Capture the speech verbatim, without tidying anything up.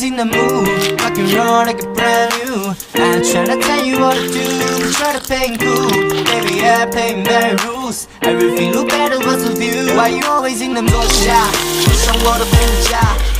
in the mood, rock and roll like a brand new. I'm tryna tell you what to do, but try to play it cool. Baby, yeah, playing by rules. Everything look better, what's with you? Why you always in the mood, yeah? Wish I would've been, yeah.